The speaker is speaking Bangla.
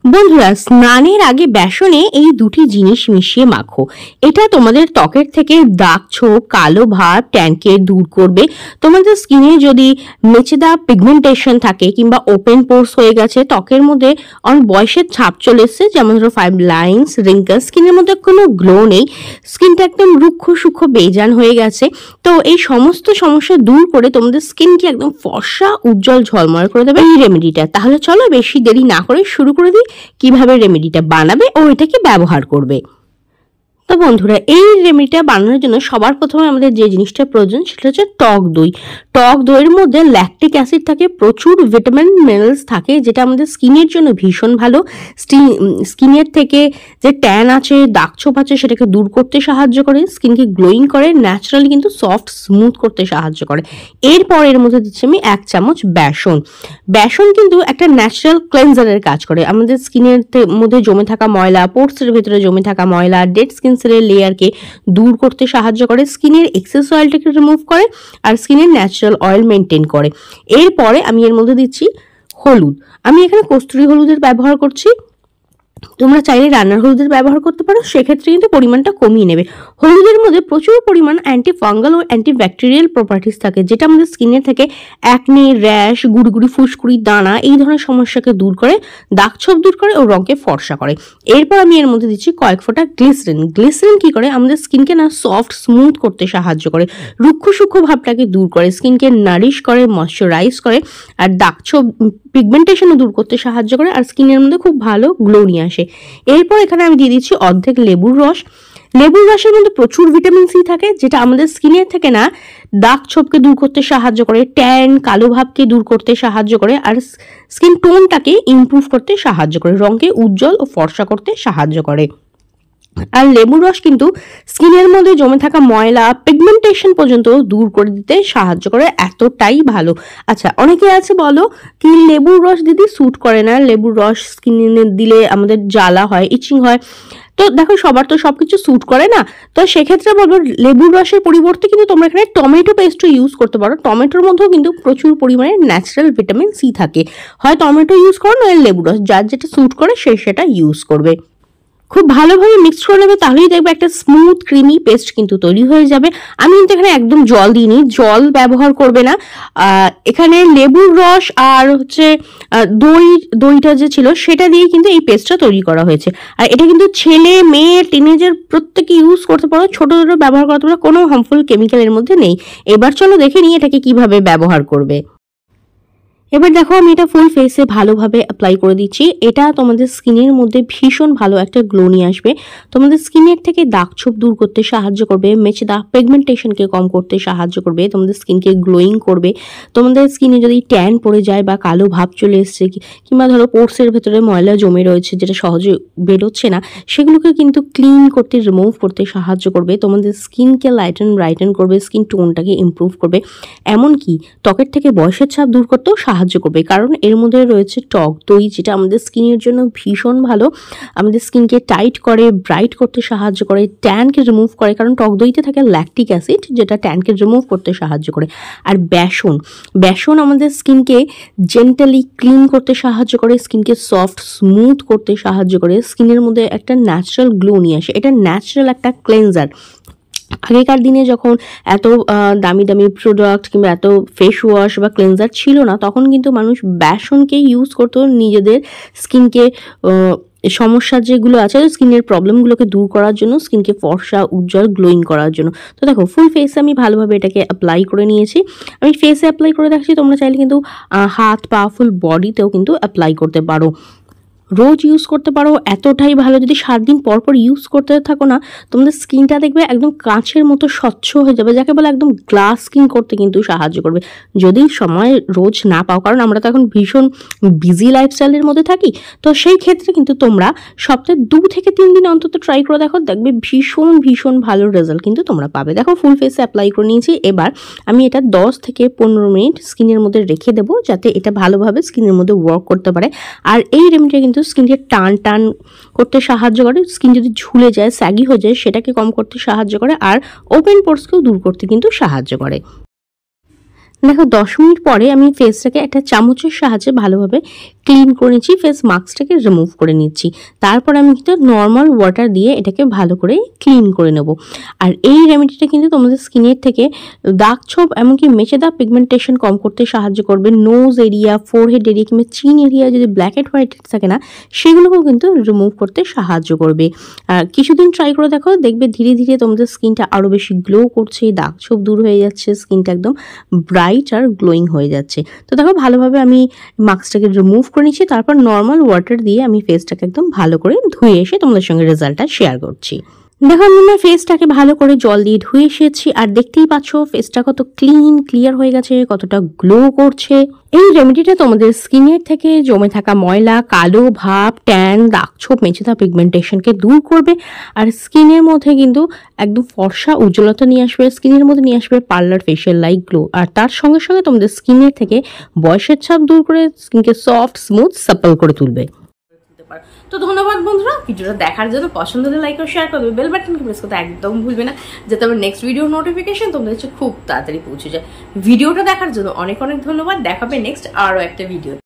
বন্ধুরা, স্নানের আগে বেসনে এই দুটি জিনিস মিশিয়ে মাখো। এটা তোমাদের ত্বকের থেকে দাগ ছোপ, কালো ভাব, ট্যানকে দূর করবে। তোমাদের স্কিনে যদি মেচেদা পিগমেন্টেশন থাকে কিংবা ওপেন পোর্স হয়ে গেছে, ত্বকের মধ্যে অনেক বয়সের ছাপ চলে এসছে, যেমন ধরো ফাইভ লাইন্স, রিঙ্কলস, স্কিনের মধ্যে কোনো গ্লো নেই, স্কিনটা একদম রুক্ষ সূক্ষ্ম বেজান হয়ে গেছে, তো এই সমস্ত সমস্যা দূর করে তোমাদের স্কিনকে একদম ফর্সা, উজ্জ্বল, ঝলমল করে দেবে এই রেমেডিটা। তাহলে চলো বেশি দেরি না করে শুরু করে দিই কিভাবে রেমেডিটা বানাবে ও এটাকে ব্যবহার করবে। তো বন্ধুরা, এই রেমেডিটা বানানোর জন্য সবার প্রথমে আমাদের যে জিনিসটা প্রয়োজন সেটা হচ্ছে টক দই। টক দইয়ের মধ্যে ল্যাকটিক অ্যাসিড থাকে, প্রচুর ভিটামিন মিনারেলস থাকে, যেটা আমাদের স্কিনের জন্য ভীষণ ভালো। স্কিনের থেকে যে ট্যান আছে, দাগ ছোপ আছে, সেটাকে দূর করতে সাহায্য করে, স্কিনকে গ্লোয়িং করে, ন্যাচারালি কিন্তু সফট স্মুথ করতে সাহায্য করে। এরপর এর মধ্যে দিচ্ছি আমি 1 চামচ বেসন। বেসন কিন্তু একটা ন্যাচারাল ক্লেনজারের কাজ করে, আমাদের স্কিনের মধ্যে জমে থাকা ময়লা, পোর্সের ভেতরে জমে থাকা ময়লা, ডেড স্কিন সেলের লেয়ারকে দূর করতে সাহায্য করে, স্কিনের এক্সেস অয়েলটাকে রিমুভ করে, আর স্কিনের ন্যাচারাল অয়েল মেনটেন করে। এরপরে আমি এর মধ্যে দিচ্ছি হলুদ। আমি এখানে কস্তুরি হলুদের ব্যবহার করছি, তোমরা চাইলে রান্নার হলুদের ব্যবহার করতে পারো, সেক্ষেত্রে কিন্তু পরিমাণটা কমিয়ে নেবে। হলুদের মধ্যে প্রচুর পরিমাণ অ্যান্টি ফাঙ্গাল ও অ্যান্টি ব্যাকটেরিয়াল প্রপার্টিস থাকে, যেটা আমাদের স্কিনের থেকে অ্যাকনে, র্যাশ, গুড়গুড়ি, ফুসকুড়ি, দানা এই ধরনের সমস্যাকে দূর করে, দাগ ছোপ দূর করে ও রঙকে ফর্সা করে। এরপর আমি এর মধ্যে দিচ্ছি কয়েক ফোঁটা গ্লিসারিন। গ্লিসারিন কি করে, আমাদের স্কিনকে না সফট স্মুথ করতে সাহায্য করে, রুক্ষ সূক্ষ্ম ভাবটাকে দূর করে, স্কিনকে নারিশ করে, ময়শ্চারাইজ করে, আর দাগ ছোপ পিগমেন্টেশনও দূর করতে সাহায্য করে, আর স্কিনের মধ্যে খুব ভালো গ্লো নিয়ে আসে। এরপর এখানে আমি দিয়ে দিচ্ছি অর্ধেক লেবুর রস। লেবুর রসের মধ্যে প্রচুর ভিটামিন সি থাকে, যেটা আমাদের স্কিনের থেকে না দাগ ছোপকে দূর করতে সাহায্য করে, ট্যান, কালো ভাবকে দূর করতে সাহায্য করে, আর স্কিন টোনটাকে ইমপ্রুভ করতে সাহায্য করে, রঙকে উজ্জ্বল ও ফর্সা করতে সাহায্য করে। আর লেবুর রস কিন্তু স্কিনের মধ্যে জমে থাকা ময়লা, পিগমেন্টেশন পর্যন্ত দূর করে দিতে সাহায্য করে, এতটাই ভালো। আচ্ছা, অনেকে আছে বলো কি লেবুর রস দিদি স্যুট করে না, লেবুর রস স্কিনে দিলে আমাদের জ্বালা হয়, ইচিং হয়। তো দেখো, সবার তো সবকিছু স্যুট করে না, তো সেক্ষেত্রে বলবো লেবুর রসের পরিবর্তে কিন্তু তোমরা এখানে টমেটো পেস্টও ইউজ করতে পারো। টমেটোর মধ্যেও কিন্তু প্রচুর পরিমাণে ন্যাচারাল ভিটামিন সি থাকে, হয় টমেটো ইউজ করো, নয় লেবুর রস, যার যেটা স্যুট করে সে সেটা ইউজ করবে। খুব ভালোভাবে মিক্স করে নেবে, তাহলেই দেখবে একটা স্মুথ ক্রিমি পেস্ট কিন্তু তৈরি হয়ে যাবে। আমি কিন্তু এখানে একদম জল দিইনি, জল ব্যবহার করবে না। এখানে লেবুর রস আর হচ্ছে দইটা যে ছিল সেটা দিয়ে কিন্তু এই পেস্টটা তৈরি করা হয়েছে। আর এটা কিন্তু ছেলে, মেয়ে, টিনেজার প্রত্যেকে ইউজ করতে পারো, ছোট ছোট ব্যবহার করতে পারো, কোনো হার্মফুল কেমিক্যাল এর মধ্যে নেই। এবার চলো দেখে নিই এটাকে কিভাবে ব্যবহার করবে। এবার দেখো, আমি এটা ফুল ফেসে ভালোভাবে অ্যাপ্লাই করে দিচ্ছি। এটা তোমাদের স্কিনের মধ্যে ভীষণ ভালো একটা গ্লো নিয়ে আসবে, তোমাদের স্কিনের থেকে দাগ ছোপ দূর করতে সাহায্য করবে, মেচেদা পিগমেন্টেশনকে কম করতে সাহায্য করবে, তোমাদের স্কিনকে গ্লোয়িং করবে। তোমাদের স্কিনে যদি ট্যান পড়ে যায় বা কালো ভাব চলে এসছে, কিংবা ধরো পোর্সের ভেতরে ময়লা জমে রয়েছে যেটা সহজে বেরোচ্ছে না, সেগুলোকে কিন্তু ক্লিন করতে, রিমুভ করতে সাহায্য করবে, তোমাদের স্কিনকে লাইটেন ব্রাইটেন করবে, স্কিন টোনটাকে ইমপ্রুভ করবে, এমনকি ত্বকের থেকে বয়সের ছাপ দূর করতেও সাহায্য করবে। কারণ এর মধ্যে রয়েছে টক দই, যেটা আমাদের স্কিনের জন্য ভীষণ ভালো, আমাদের স্কিনকে টাইট করে, ব্রাইট করতে সাহায্য করে, ট্যানকে রিমুভ করে, কারণ টক দইতে থাকে ল্যাকটিক অ্যাসিড, যেটা ট্যানকে রিমুভ করতে সাহায্য করে। আর বেসন আমাদের স্কিনকে জেন্টালি ক্লিন করতে সাহায্য করে, স্কিনকে সফট স্মুথ করতে সাহায্য করে, স্কিনের মধ্যে একটা ন্যাচারাল গ্লো নিয়ে আসে। এটা ন্যাচারাল একটা ক্লেনজার। আগেকার দিনে যখন এত দামি দামি প্রোডাক্ট কিংবা এত ফেস ওয়াশ বা ক্লেনজার ছিল না, তখন কিন্তু মানুষ বেসনকে ইউজ করতো নিজেদের স্কিনকে সমস্যা যেগুলো আছে, স্কিনের প্রবলেমগুলোকে দূর করার জন্য, স্কিনকে ফর্সা, উজ্জ্বল, গ্লোয়িং করার জন্য। তো দেখো, ফুল ফেসে আমি ভালোভাবে এটাকে অ্যাপ্লাই করে নিয়েছি। আমি ফেসে অ্যাপ্লাই করে দেখছি, তোমরা চাইলে কিন্তু হাত, পা, ফুল বডিতেও কিন্তু অ্যাপ্লাই করতে পারো, রোজ ইউজ করতে পারো, এতটাই ভালো। যদি 7 দিন পর পর ইউজ করতে থাকো না, তোমাদের স্কিনটা দেখবে একদম কাঁচের মতো স্বচ্ছ হয়ে যাবে, যাকে বলে একদম গ্লাস স্কিন করতে কিন্তু সাহায্য করবে। যদি সময় রোজ না পাও, কারণ আমরা তো এখন ভীষণ বিজি লাইফস্টাইলের মধ্যে থাকি, তো সেই ক্ষেত্রে কিন্তু তোমরা সপ্তাহে 2 থেকে 3 দিন অন্তত ট্রাই করে দেখো, দেখবে ভীষণ ভীষণ ভালো রেজাল্ট কিন্তু তোমরা পাবে। দেখো, ফুল ফেসে অ্যাপ্লাই করে নিয়েছি। এবার আমি এটা 10 থেকে 15 মিনিট স্কিনের মধ্যে রেখে দেবো, যাতে এটা ভালোভাবে স্কিনের মধ্যে ওয়ার্ক করতে পারে। আর এই রেমেডিটা কিন্তু স্কিনকে টান করতে সাহায্য করে, স্কিন যদি ঝুলে যায়, স্যাগি হয়ে যায়, সেটাকে কম করতে সাহায্য করে, আর ওপেন পোর্সকেও দূর করতে কিন্তু সাহায্য করে। দেখো 10 মিনিট পরে আমি ফেসটাকে একটা চামচের সাহায্যে ভালোভাবে ক্লিন করে নিচ্ছি, ফেস মাস্কটাকে রিমুভ করে নিচ্ছি। তারপর আমি কিন্তু নর্মাল ওয়াটার দিয়ে এটাকে ভালো করে ক্লিন করে নেব। আর এই রেমেডিটা কিন্তু তোমাদের স্কিনের থেকে দাগ ছোপ এমনকি মেচে দাগ পিগমেন্টেশন কম করতে সাহায্য করবে। নোজ এরিয়া, ফোরহেড এরিয়া কিংবা চিন এরিয়া যদি ব্ল্যাক হেড হোয়াইট থাকে না, সেগুলোকেও কিন্তু রিমুভ করতে সাহায্য করবে। কিছুদিন ট্রাই করে দেখো, দেখবে ধীরে ধীরে তোমাদের স্কিনটা আরও বেশি গ্লো করছে, দাগ ছোপ দূর হয়ে যাচ্ছে, স্কিনটা একদম ব্রাইট আর গ্লোয়িং হয়ে যাচ্ছে। তো দেখো ভালোভাবে আমি মাস্কটাকে রিমুভ করে নিচ্ছি, তারপর নর্মাল ওয়াটার দিয়ে আমি ফেসটাকে একদম ভালো করে ধুয়ে এসে তোমাদের সঙ্গে রেজাল্টটা শেয়ার করছি। দেখো আমি আমার ফেসটাকে ভালো করে জল দিয়ে ধুয়ে এসেছি, আর দেখতেই পাচ্ছ ফেসটা কত ক্লিয়ার হয়ে গেছে, কতটা গ্লো করছে। এই রেমেডিটা তোমাদের স্কিনের থেকে জমে থাকা ময়লা, কালো ভাব, ট্যান, দাগ ছোপ, মেচেদা পিগমেন্টেশনকে দূর করবে। আর স্কিনের মধ্যে কিন্তু একদম ফর্সা উজ্জ্বলতা নিয়ে আসবে, স্কিনের মধ্যে নিয়ে আসবে পার্লার ফেশিয়াল লাইক গ্লো। আর তার সঙ্গে সঙ্গে তোমাদের স্কিনের থেকে বয়সের ছাপ দূর করে স্কিনকে সফট, স্মুথ, সাপল করে তুলবে। তো ধন্যবাদ বন্ধুরা, ভিডিওটা দেখার জন্য। পছন্দ হলে লাইক ও শেয়ার করবে, বেল বাটনকে প্রেস করতে একদম ভুলবে না, যাতে আমার নেক্সট ভিডিও নোটিফিকেশন তোমাদের কাছে খুব তাড়াতাড়ি পৌঁছে যায়। ভিডিওটা দেখার জন্য অনেক অনেক ধন্যবাদ। দেখাবে নেক্সট আরও একটা ভিডিও।